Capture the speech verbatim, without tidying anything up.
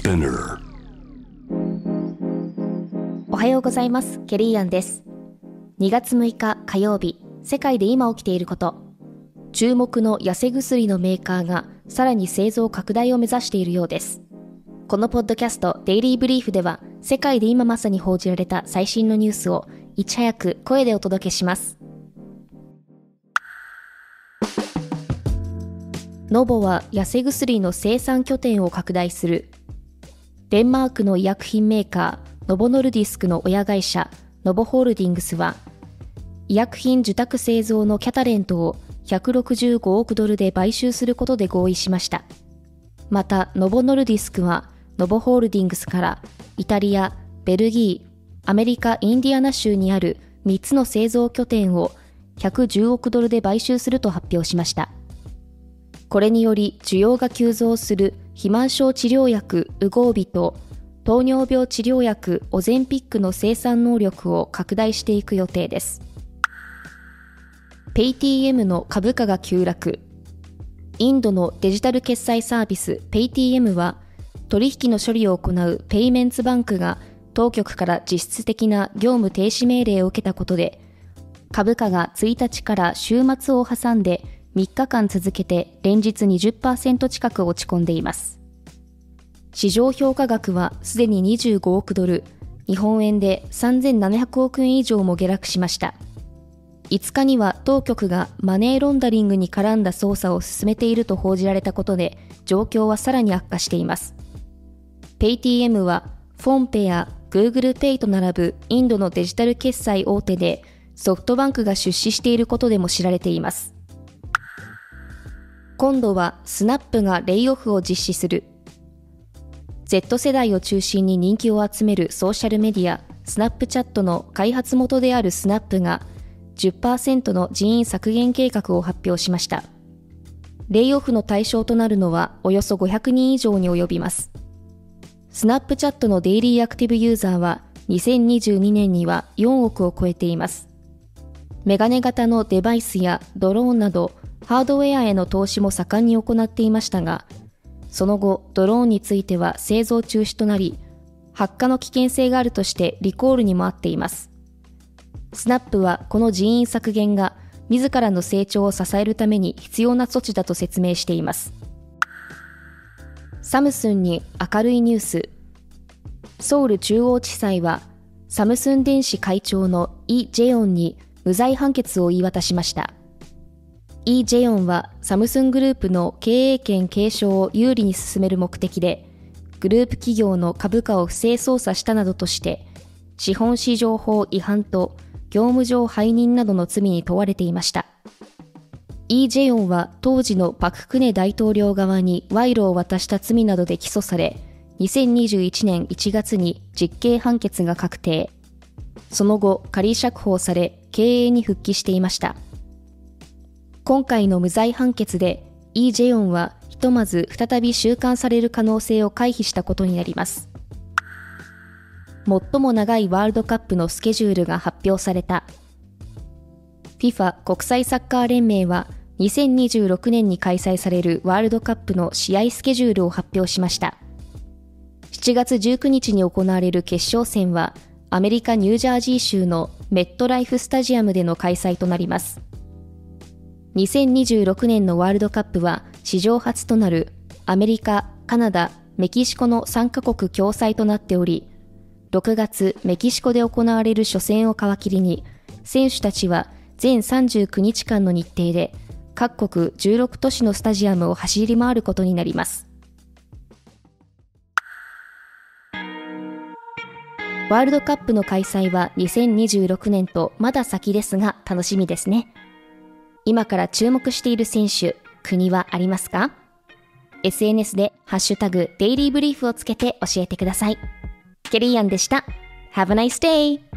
Spinner。 おはようございます。ケリーアンです。にがつむいか火曜日、世界で今起きていること。注目の痩せ薬のメーカーがさらに製造拡大を目指しているようです。このポッドキャストデイリーブリーフでは、世界で今まさに報じられた最新のニュースをいち早く声でお届けします。ノボは痩せ薬の生産拠点を拡大する。デンマークの医薬品メーカーノボノルディスクの親会社ノボホールディングスは、医薬品受託製造のキャタレントをひゃくろくじゅうごおくドルで買収することで合意しました。またノボノルディスクはノボホールディングスからイタリア、ベルギー、アメリカ・インディアナ州にあるみっつの製造拠点をひゃくじゅうおくドルで買収すると発表しました。これにより需要が急増する肥満症治療薬ウゴービと糖尿病治療薬オゼンピックの生産能力を拡大していく予定です。ペイティーエム の株価が急落。インドのデジタル決済サービス ペイティーエム は、取引の処理を行うペイメンツバンクが当局から実質的な業務停止命令を受けたことで、株価がついたちから週末を挟んでみっかかん続けて連日 にじゅっパーセント 近く落ち込んでいます。市場評価額はすでににじゅうごおくドル、日本円でさんぜんななひゃくおくえん以上も下落しました。いつかには当局がマネーロンダリングに絡んだ捜査を進めていると報じられたことで、状況はさらに悪化しています。ペイティーエム はフォンペや Google Pay と並ぶインドのデジタル決済大手で、ソフトバンクが出資していることでも知られています。今度はスナップがレイオフを実施する。Z 世代を中心に人気を集めるソーシャルメディアスナップチャットの開発元であるスナップが じゅっパーセント の人員削減計画を発表しました。レイオフの対象となるのはおよそごひゃくにん以上に及びます。スナップチャットのデイリーアクティブユーザーはにせんにじゅうにねんにはよんおくを超えています。メガネ型のデバイスやドローンなどハードウェアへの投資も盛んに行っていましたが、その後ドローンについては製造中止となり、発火の危険性があるとしてリコールにもあっています。スナップはこの人員削減が自らの成長を支えるために必要な措置だと説明しています。サムスンに明るいニュース。ソウル中央地裁はサムスン電子会長のイ・ジェヨンに無罪判決を言い渡しました。イ・ジェヨンはサムスングループの経営権継承を有利に進める目的で、グループ企業の株価を不正操作したなどとして、資本市場法違反と業務上背任などの罪に問われていました。イ・ジェヨンは当時のパク・クネ大統領側に賄賂を渡した罪などで起訴され、にせんにじゅういちねんいちがつに実刑判決が確定。その後、仮釈放され、経営に復帰していました。今回の無罪判決で、イ・ジェヨンはひとまず再び収監される可能性を回避したことになります。最も長いワールドカップのスケジュールが発表された。フィファ 国際サッカー連盟はにせんにじゅうろくねんに開催されるワールドカップの試合スケジュールを発表しました。しちがつじゅうくにちに行われる決勝戦はアメリカ・ニュージャージー州のメットライフスタジアムでの開催となります。にせんにじゅうろくねんのワールドカップは史上初となるアメリカ、カナダ、メキシコのさんかこく共催となっており、ろくがつメキシコで行われる初戦を皮切りに、選手たちは全さんじゅうくにちかんの日程で各国じゅうろくとしのスタジアムを走り回ることになります。ワールドカップの開催はにせんにじゅうろくねんとまだ先ですが楽しみですね。今から注目している選手、国はありますか？ エスエヌエス でハッシュタグデイリーブリーフをつけて教えてください。ケリーアンでした。Have a nice day!